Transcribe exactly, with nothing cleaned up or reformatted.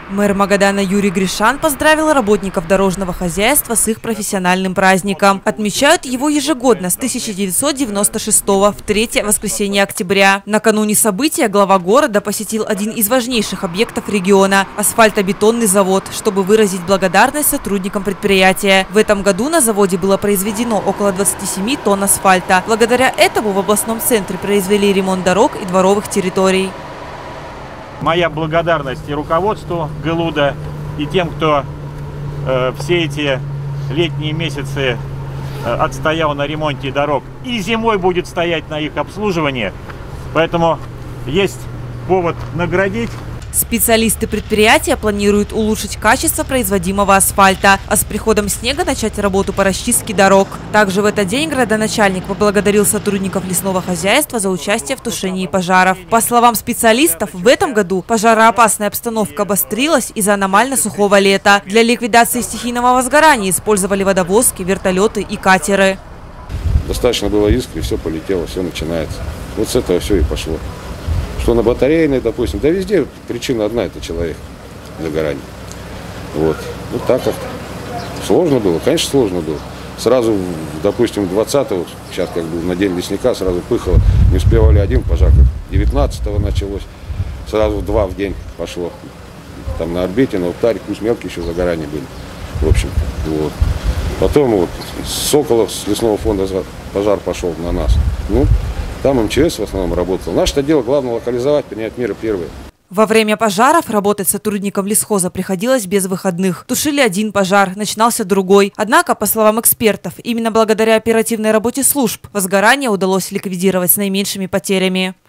Мэр Магадана Юрий Гришан поздравил работников дорожного хозяйства с их профессиональным праздником. Отмечают его ежегодно с тысяча девятьсот девяносто шестого в третье воскресенье октября. Накануне события глава города посетил один из важнейших объектов региона – асфальтобетонный завод, чтобы выразить благодарность сотрудникам предприятия. В этом году на заводе было произведено около двадцати семи тонн асфальта. Благодаря этому в областном центре произвели ремонт дорог и дворовых территорий. Моя благодарность и руководству ГЛУДа, и тем, кто э, все эти летние месяцы э, отстоял на ремонте дорог и зимой будет стоять на их обслуживании. Поэтому есть повод наградить. Специалисты предприятия планируют улучшить качество производимого асфальта, а с приходом снега начать работу по расчистке дорог. Также в этот день градоначальник поблагодарил сотрудников лесного хозяйства за участие в тушении пожаров. По словам специалистов, в этом году пожароопасная обстановка обострилась из-за аномально сухого лета. Для ликвидации стихийного возгорания использовали водовозки, вертолеты и катеры. Достаточно было искры, все полетело, все начинается. Вот с этого все и пошло. Что на батарейной, допустим, да везде причина одна – это человек загорания. Вот. Вот так как сложно было, конечно, сложно было. Сразу, допустим, двадцатого, сейчас как бы на день лесника, сразу пыхало, не успевали один пожар, девятнадцатого началось, сразу два в день пошло. Там на орбите, на Уптаре, пусть мелкие еще загорания были, в общем. Вот. Потом вот с Сокола, с лесного фонда пожар пошел на нас. Ну, там эм че эс в основном работал. Наше дело главное локализовать, принять меры первые. Во время пожаров работать сотрудникам лесхоза приходилось без выходных. Тушили один пожар, начинался другой. Однако, по словам экспертов, именно благодаря оперативной работе служб возгорание удалось ликвидировать с наименьшими потерями.